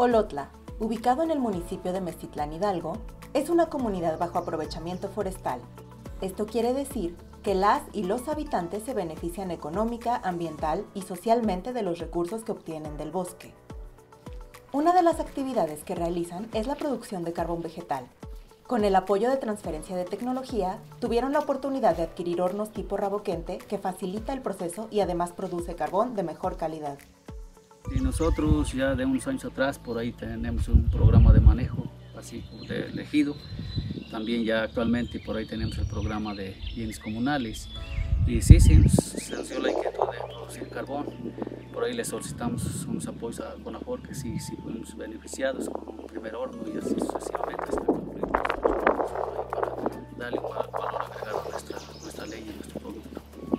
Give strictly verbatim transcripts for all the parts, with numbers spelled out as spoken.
Olotla, ubicado en el municipio de Meztitlán Hidalgo, es una comunidad bajo aprovechamiento forestal. Esto quiere decir que las y los habitantes se benefician económica, ambiental y socialmente de los recursos que obtienen del bosque. Una de las actividades que realizan es la producción de carbón vegetal. Con el apoyo de transferencia de tecnología, tuvieron la oportunidad de adquirir hornos tipo Raboquente que facilita el proceso y además produce carbón de mejor calidad. Y nosotros ya de unos años atrás por ahí tenemos un programa de manejo así de elegido. También ya actualmente por ahí tenemos el programa de bienes comunales. Y sí, sí, se nos dio la inquietud de producir carbón. Por ahí le solicitamos unos apoyos a CONAFOR que sí, sí fuimos beneficiados con un primer horno y así sucesivamente hasta concluir para darle un valor agregado a nuestra, nuestra ley y a nuestro producto.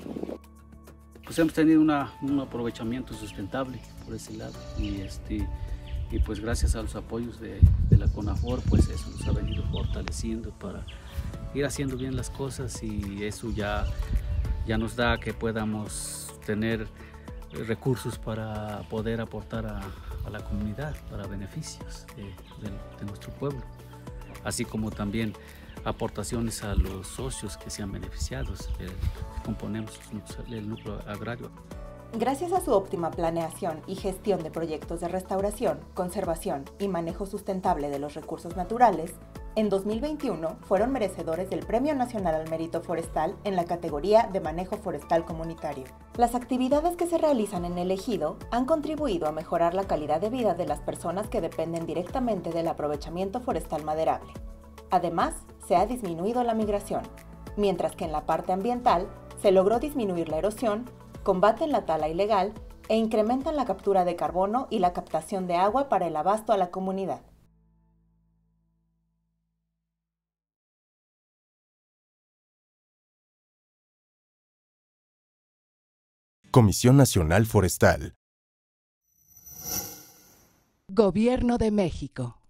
Pues hemos tenido una, un aprovechamiento sustentable por ese lado y, este, y pues gracias a los apoyos de, de la CONAFOR pues eso nos ha venido fortaleciendo para ir haciendo bien las cosas y eso ya, ya nos da que podamos tener recursos para poder aportar a, a la comunidad para beneficios de, de, de nuestro pueblo, así como también aportaciones a los socios que sean beneficiados, eh, que componemos el núcleo agrario. Gracias a su óptima planeación y gestión de proyectos de restauración, conservación y manejo sustentable de los recursos naturales, en dos mil veintiuno fueron merecedores del Premio Nacional al Mérito Forestal en la categoría de Manejo Forestal Comunitario. Las actividades que se realizan en el ejido han contribuido a mejorar la calidad de vida de las personas que dependen directamente del aprovechamiento forestal maderable. Además, se ha disminuido la migración, mientras que en la parte ambiental se logró disminuir la erosión, combaten la tala ilegal e incrementan la captura de carbono y la captación de agua para el abasto a la comunidad. Comisión Nacional Forestal. Gobierno de México.